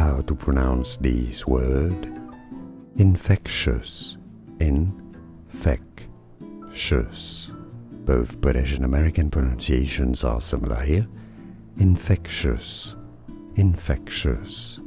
how to pronounce this word. Infectious. Infectious. Both British and American pronunciations are similar here. Infectious. Infectious.